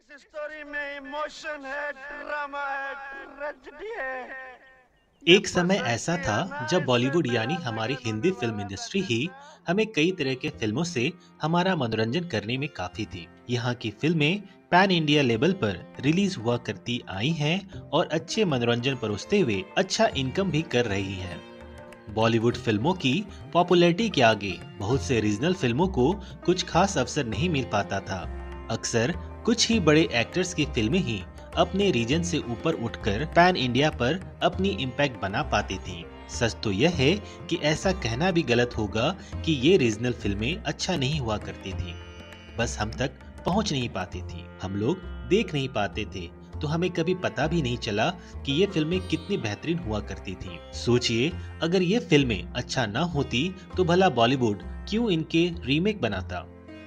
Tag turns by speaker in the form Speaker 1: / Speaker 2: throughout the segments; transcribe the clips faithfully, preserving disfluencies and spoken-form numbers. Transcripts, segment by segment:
Speaker 1: इस स्टोरी में इमोशन है, ड्रामा है, ट्रेजेडी है। ये
Speaker 2: एक समय ऐसा
Speaker 1: बसंती
Speaker 2: था जब
Speaker 1: अनार से
Speaker 2: बॉलीवुड यानी
Speaker 1: नया
Speaker 2: हमारी
Speaker 1: देखने
Speaker 2: हिंदी फिल्म
Speaker 1: वाला
Speaker 2: इंडस्ट्री ही
Speaker 1: था।
Speaker 2: हमें कई तरह के फिल्मों से हमारा मनोरंजन करने में काफी थी। यहाँ की फिल्में पैन इंडिया लेवल पर रिलीज हुआ करती आई हैं और अच्छे मनोरंजन परोसते हुए अच्छा इनकम भी कर रही हैं। बॉलीवुड फिल्मों की पॉपुलैरिटी के आगे बहुत से रीजनल फिल्मों को कुछ खास अवसर नहीं मिल पाता था। अक्सर कुछ ही बड़े एक्टर्स की फिल्में ही अपने रीजन से ऊपर उठकर पैन इंडिया पर अपनी इम्पैक्ट बना पाती थीं। सच तो यह है कि ऐसा कहना भी गलत होगा कि ये रीजनल फिल्में अच्छा नहीं हुआ करती थीं। बस हम तक पहुंच नहीं पाती थी, हम लोग देख नहीं पाते थे, तो हमें कभी पता भी नहीं चला कि ये फिल्में कितनी बेहतरीन हुआ करती थी। सोचिए, अगर ये फिल्में अच्छा ना होती तो भला बॉलीवुड क्यों इनके रीमेक बनाता।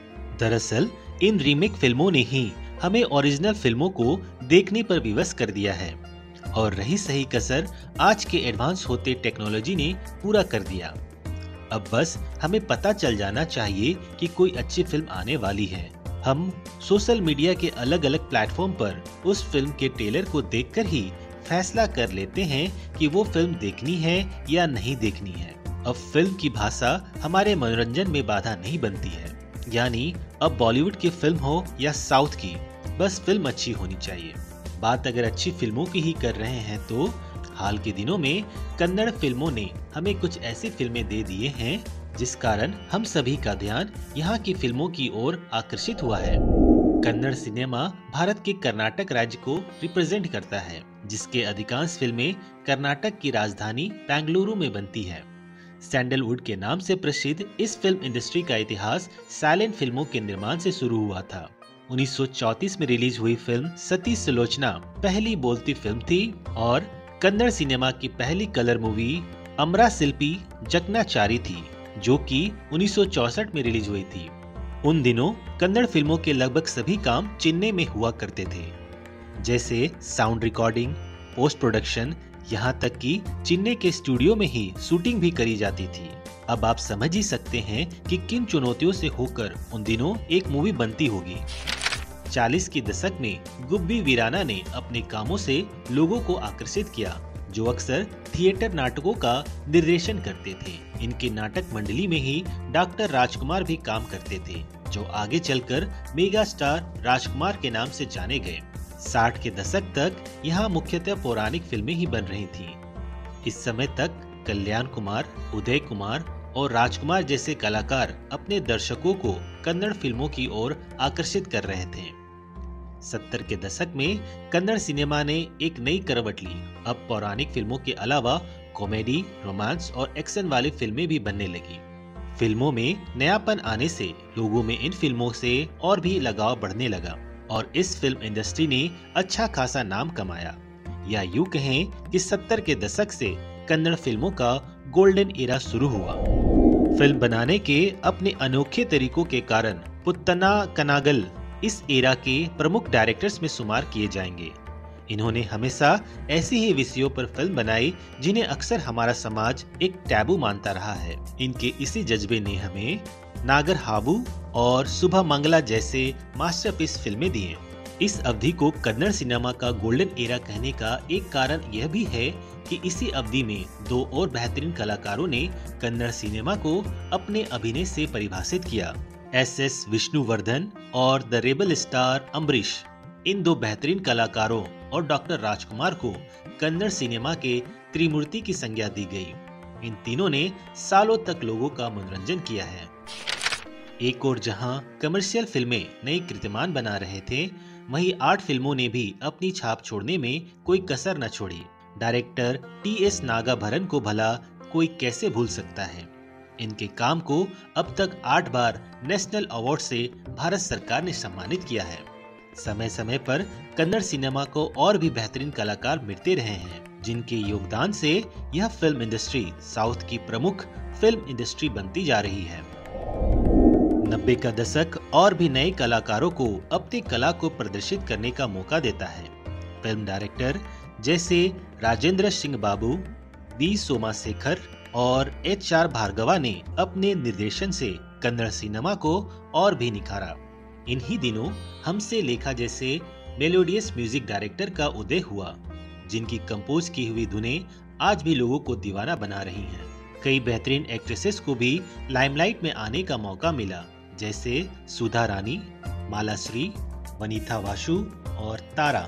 Speaker 2: दरअसल इन रीमेक फिल्मों ने ही हमें ओरिजिनल फिल्मों को देखने पर विवश कर दिया है और रही सही कसर आज के एडवांस होते टेक्नोलॉजी ने पूरा कर दिया। अब बस हमें पता चल जाना चाहिए कि कोई अच्छी फिल्म आने वाली है। हम सोशल मीडिया के अलग अलग प्लेटफॉर्म पर उस फिल्म के ट्रेलर को देखकर ही फैसला कर लेते हैं कि वो फिल्म देखनी है या नहीं देखनी है। अब फिल्म की भाषा हमारे मनोरंजन में बाधा नहीं बनती है। यानी अब बॉलीवुड की फिल्म हो या साउथ की, बस फिल्म अच्छी होनी चाहिए। बात अगर अच्छी फिल्मों की ही कर रहे हैं तो हाल के दिनों में कन्नड़ फिल्मों ने हमें कुछ ऐसी फिल्में दे दिए हैं जिस कारण हम सभी का ध्यान यहाँ की फिल्मों की ओर आकर्षित हुआ है। कन्नड़ सिनेमा भारत के कर्नाटक राज्य को रिप्रेजेंट करता है, जिसके अधिकांश फिल्में कर्नाटक की राजधानी बेंगलुरु में बनती है। सैंडलवुड के नाम से प्रसिद्ध इस फिल्म इंडस्ट्री का इतिहास साइलेंट फिल्मों के निर्माण से शुरू हुआ था। उन्नीस सौ चौंतीस में रिलीज हुई फिल्म सती सुलोचना पहली बोलती फिल्म थी और कन्नड़ सिनेमा की पहली कलर मूवी अमरा शिल्पी जकनाचारी थी, जो कि उन्नीस सौ चौसठ में रिलीज हुई थी। उन दिनों कन्नड़ फिल्मों के लगभग सभी काम चेन्नई में हुआ करते थे, जैसे साउंड रिकॉर्डिंग, पोस्ट प्रोडक्शन, यहाँ तक कि चेन्नई के स्टूडियो में ही शूटिंग भी करी जाती थी। अब आप समझ ही सकते हैं कि किन चुनौतियों से होकर उन दिनों एक मूवी बनती होगी। चालीस के दशक में गुब्बी वीराना ने अपने कामों से लोगों को आकर्षित किया, जो अक्सर थिएटर नाटकों का निर्देशन करते थे। इनके नाटक मंडली में ही डॉक्टर राजकुमार भी काम करते थे, जो आगे चलकर मेगा स्टार राजकुमार के नाम से जाने गए। साठ के दशक तक यहाँ मुख्यतः पौराणिक फिल्में ही बन रही थीं। इस समय तक कल्याण कुमार, उदय कुमार और राजकुमार जैसे कलाकार अपने दर्शकों को कन्नड़ फिल्मों की ओर आकर्षित कर रहे थे। सत्तर के दशक में कन्नड़ सिनेमा ने एक नई करवट ली। अब पौराणिक फिल्मों के अलावा कॉमेडी, रोमांस और एक्शन वाली फिल्में भी बनने लगी। फिल्मों में नयापन आने से लोगों में इन फिल्मों से और भी लगाव बढ़ने लगा और इस फिल्म इंडस्ट्री ने अच्छा खासा नाम कमाया। या यूं कहें कि सत्तर के दशक से कन्नड़ फिल्मों का गोल्डन एरा शुरू हुआ। फिल्म बनाने के अपने अनोखे तरीकों के कारण पुत्तना कनागल इस एरा के प्रमुख डायरेक्टर्स में शुमार किए जाएंगे। इन्होंने हमेशा ऐसे ही विषयों पर फिल्म बनाई जिन्हें अक्सर हमारा समाज एक टैबू मानता रहा है। इनके इसी जज्बे ने हमें नागर हाबू और सुबह मंगला जैसे मास्टरपीस फिल्में दिए। इस अवधि को कन्नड़ सिनेमा का गोल्डन एरा कहने का एक कारण यह भी है कि इसी अवधि में दो और बेहतरीन कलाकारों ने कन्नड़ सिनेमा को अपने अभिनय से परिभाषित किया। एस एस विष्णुवर्धन और द रेबल स्टार अम्बरीश। इन दो बेहतरीन कलाकारों और डॉक्टर राजकुमार को कन्नड़ सिनेमा के त्रिमूर्ति की संज्ञा दी गई। इन तीनों ने सालों तक लोगों का मनोरंजन किया है। एक और जहां कमर्शियल फिल्में नए कीर्तिमान बना रहे थे, वहीं आर्ट फिल्मों ने भी अपनी छाप छोड़ने में कोई कसर न छोड़ी। डायरेक्टर टी एस नागाभरण को भला कोई कैसे भूल सकता है। इनके काम को अब तक आठ बार नेशनल अवार्ड से भारत सरकार ने सम्मानित किया है। समय समय पर कन्नड़ सिनेमा को और भी बेहतरीन कलाकार मिलते रहे हैं, जिनके योगदान से यह फिल्म इंडस्ट्री साउथ की प्रमुख फिल्म इंडस्ट्री बनती जा रही है। नब्बे का दशक और भी नए कलाकारों को अपनी कला को प्रदर्शित करने का मौका देता है। फिल्म डायरेक्टर जैसे राजेंद्र सिंह बाबू, वी सोमाशेखर और एच आर भार्गवा ने अपने निर्देशन से कन्नड़ सिनेमा को और भी निखारा। इन्हीं दिनों हमसे लेखा जैसे मेलोडियस म्यूजिक डायरेक्टर का उदय हुआ, जिनकी कंपोज की हुई धुनें आज भी लोगों को दीवाना बना रही हैं। कई बेहतरीन एक्ट्रेसेस को भी लाइमलाइट में आने का मौका मिला, जैसे सुधा रानी, मालाश्री, वनीता वासु और तारा।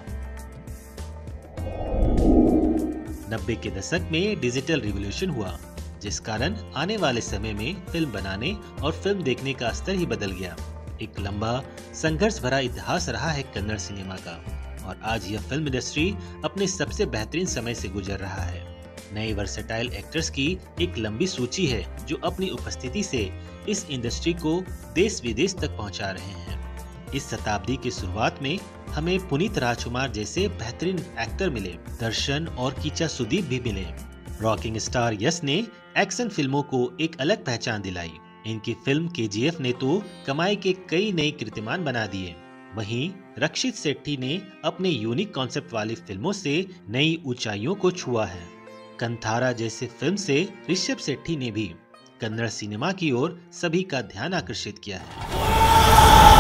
Speaker 2: नब्बे के दशक में डिजिटल रिवॉल्यूशन हुआ, जिस कारण आने वाले समय में फिल्म बनाने और फिल्म देखने का स्तर ही बदल गया। एक लंबा संघर्ष भरा इतिहास रहा है कन्नड़ सिनेमा का, और आज यह फिल्म इंडस्ट्री अपने सबसे बेहतरीन समय से गुजर रहा है। नए वर्सेटाइल एक्टर्स की एक लंबी सूची है जो अपनी उपस्थिति से इस इंडस्ट्री को देश विदेश तक पहुंचा रहे हैं। इस शताब्दी की शुरुआत में हमें पुनीत राजकुमार जैसे बेहतरीन एक्टर मिले, दर्शन और कीचा सुदीप भी मिले। रॉकिंग स्टार यश ने एक्शन फिल्मों को एक अलग पहचान दिलाई। इनकी फिल्म के जी एफ ने तो कमाई के कई नए कीर्तिमान बना दिए। वहीं रक्षित शेट्टी ने अपने यूनिक कॉन्सेप्ट वाली फिल्मों से नई ऊंचाइयों को छुआ है। कंथारा जैसे फिल्म से ऋषभ शेट्टी ने भी कन्नड़ सिनेमा की ओर सभी का ध्यान आकर्षित किया है।